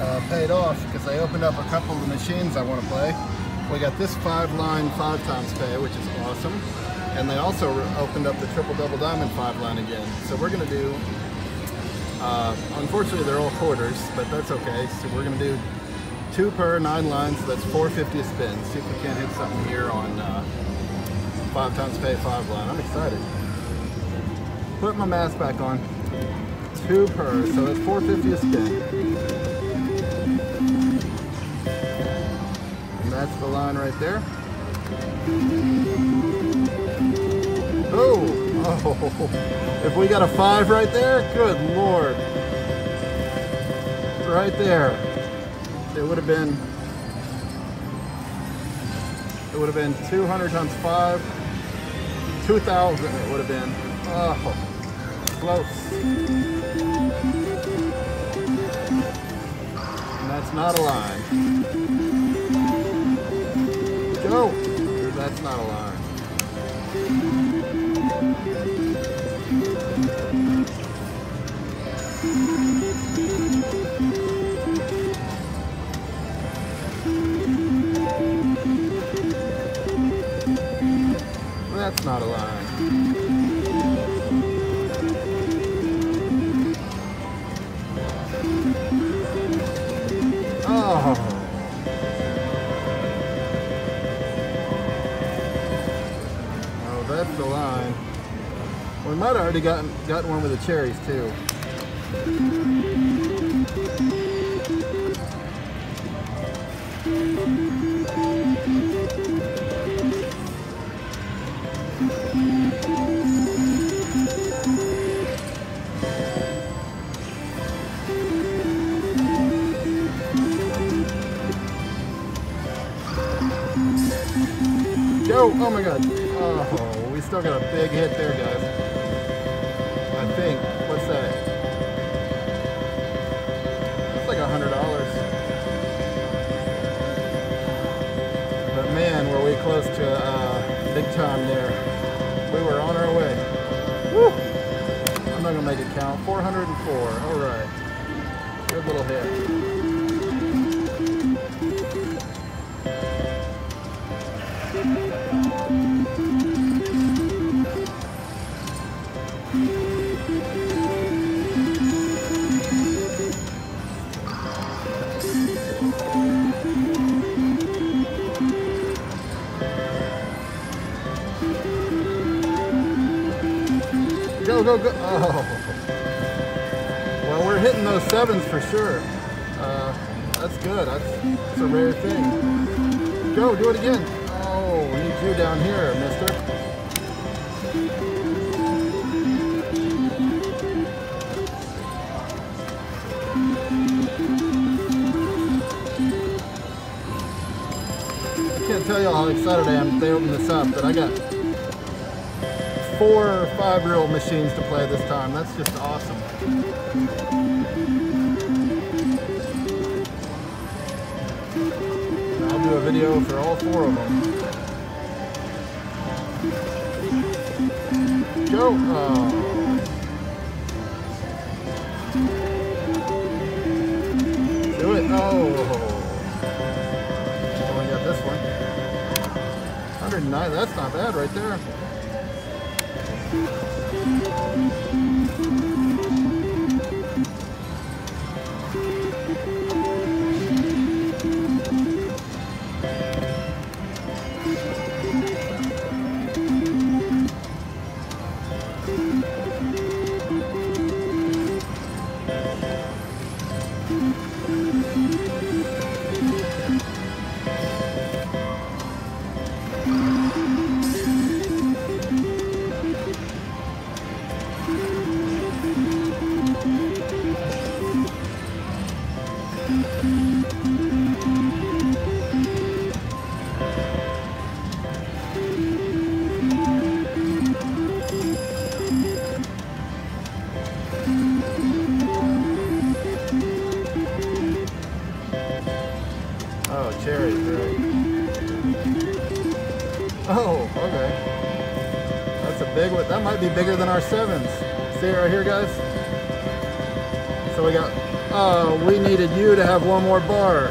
paid off because I opened up a couple of the machines I want to play. We got this 5-line 5 times pay, which is awesome. And they also opened up the triple double diamond 5-line again. So we're going to do, unfortunately they're all quarters, but that's okay. So we're going to do 2 per 9 lines, so that's $4.50 a spin. See if we can't hit something here on 5 times pay 5-line. I'm excited. Put my mask back on. 2 per, so that's $4.50 a spin. And that's the line right there. Oh, if we got a 5 right there, good Lord. Right there. It would have been 200 times 5, 2,000 it would have been. Oh, close. And that's not a line. Go! That's not a line. That's not a line. Oh. Oh, that's the line. We might have already gotten one with the cherries too. Go! Oh my god. Oh, we still got a big hit there, guys. I think. What's that? That's like $100. But man, were we close to big time there. We were on our way. Woo! I'm not gonna make it count. 404. Alright. Good little hit. Go, go, go. Oh. Well, we're hitting those 7s for sure. That's good. That's a rare thing. Go, do it again. Oh, we need you down here, mister. I can't tell y'all how excited I am that they opened this up, but I got 4 or 5-year-old machines to play this time. That's just awesome. I'll do a video for all 4 of them. Go! Oh. Do it! Oh! Only got this one. 109. That's not bad right there. Cherries, right? Oh, okay. That's a big one. That might be bigger than our 7s. See it right here, guys? So we got Oh, we needed you to have one more bar.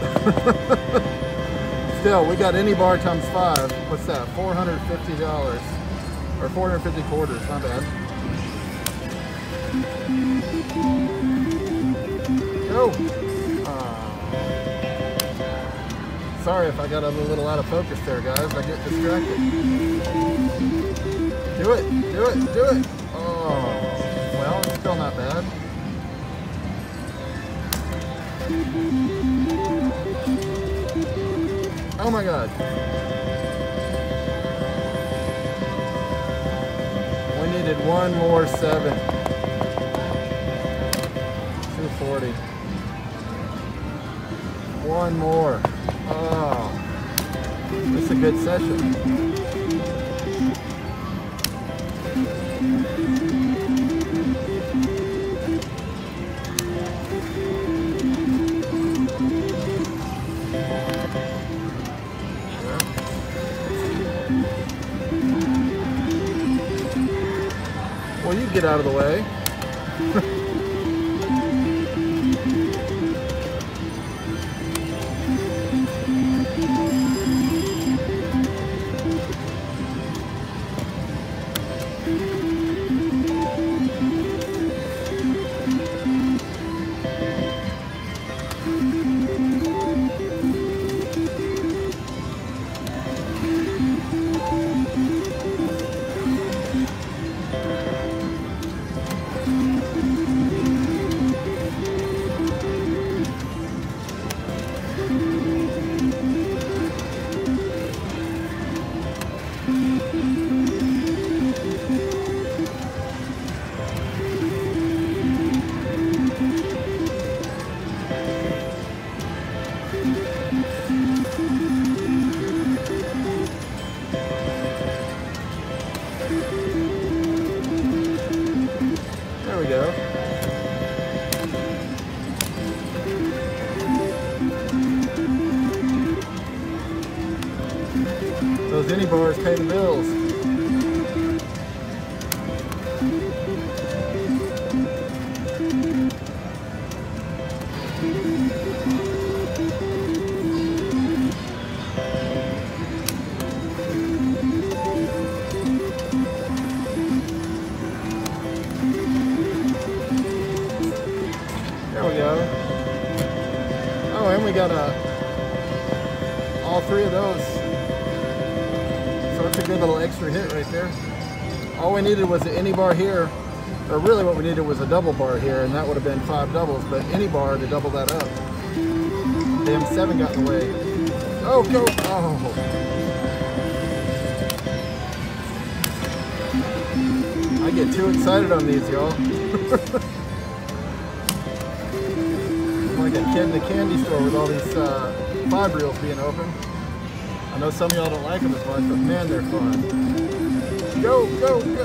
Still, we got any bar times 5. What's that? $450. Or 450 quarters, not bad. Go! Sorry if I got a little out of focus there, guys. I get distracted. Do it! Do it! Do it! Oh, well, it's still not bad. Oh my God. We needed one more 7. 240. One more. Oh, this is a good session. Well, you get out of the way. Those any bars pay the bills. There we go. Oh, and we got all 3 of those. So it's a good little extra hit right there. All we needed was the any bar here, or really what we needed was a double bar here, and that would have been 5 doubles, but any bar to double that up. Damn, 7 got in the way. Oh, go! Oh. I get too excited on these, y'all. Like a kid in the candy store with all these 5 reels being open. I know some of y'all don't like them as much, but man, they're fun. Go, go, go!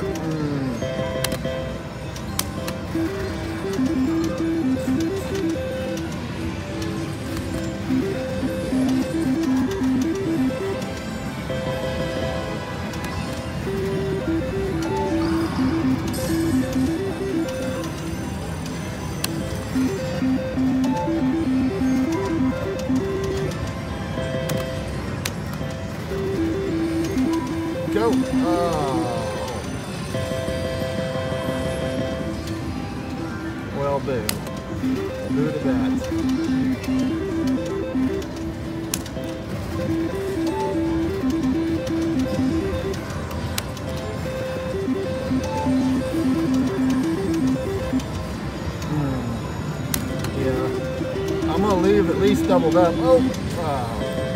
Go! Oh. Well, boo. Boo to that. Yeah. I'm gonna leave at least doubled up. Oh! Wow.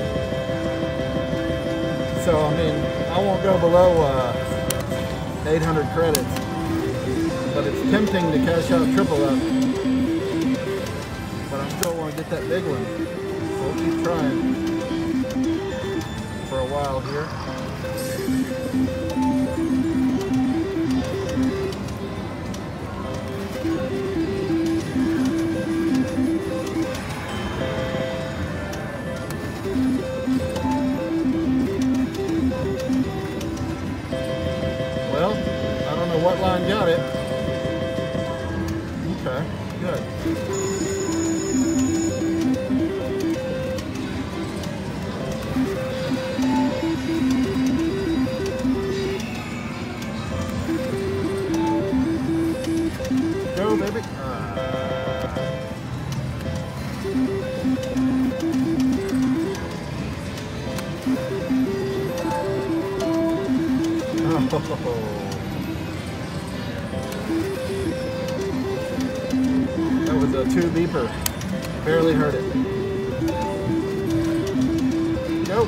So, I mean, I won't go below 800 credits, but it's tempting to cash out triple up. But I still want to get that big one, so we'll keep trying for a while here. What line got it? Okay, good. That was a 2 beeper. Barely heard it. Go.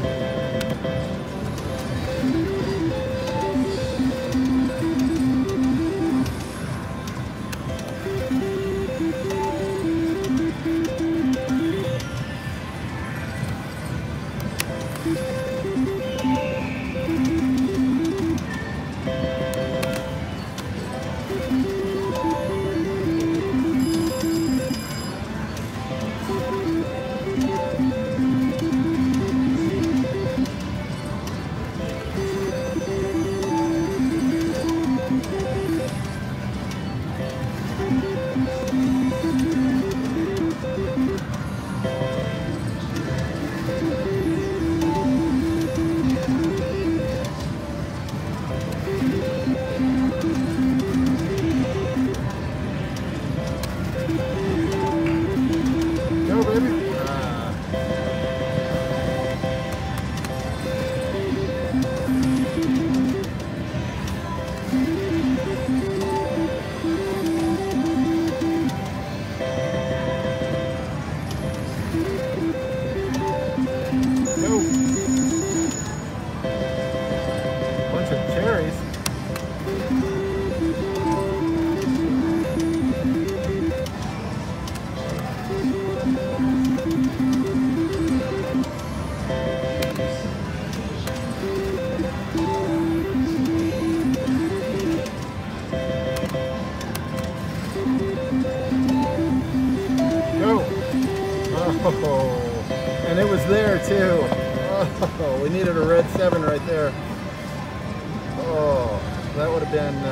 Oh, and it was there too. Oh, we needed a red 7 right there. Oh, that would have been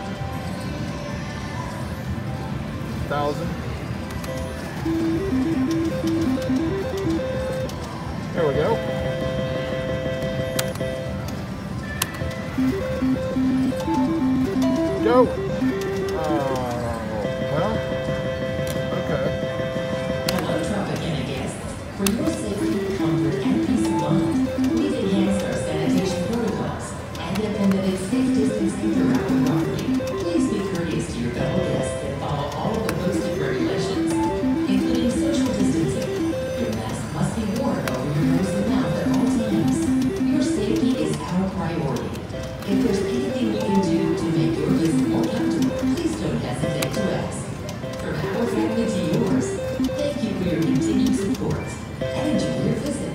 1,000. There we go. Go. Well, okay. Hello, Tropicana guests. For your safety, comfort, and peace of mind, we've enhanced our sanitation protocols and implemented safe distancing throughout the property. Please be courteous to your fellow guests and follow all of the posted regulations, including social distancing. Your mask must be worn over your nose and mouth at all times. Your safety is our priority. If there's anything we can do to make your visit more comfortable, please don't hesitate to ask. From our family to yours, thank you for your continued support and enjoy your visit.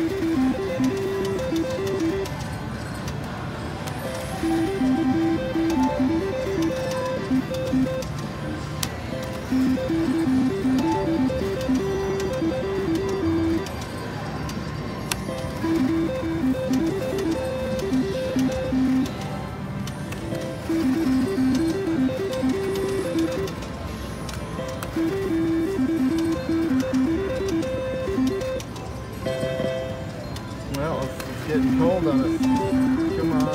Well, it's getting cold on us. Come on.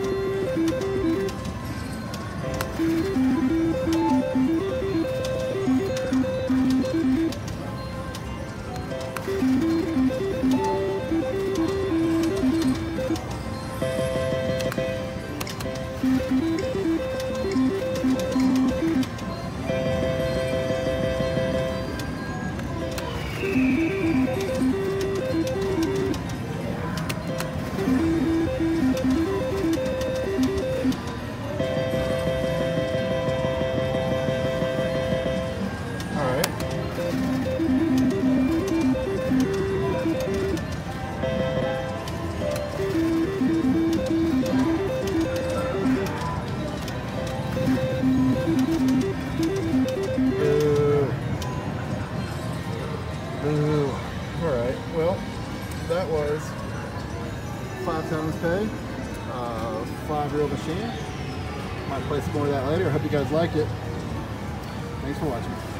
Alright, well, that was 5 times pay, 5 reel machine. Might play some more of that later. I hope you guys like it. Thanks for watching.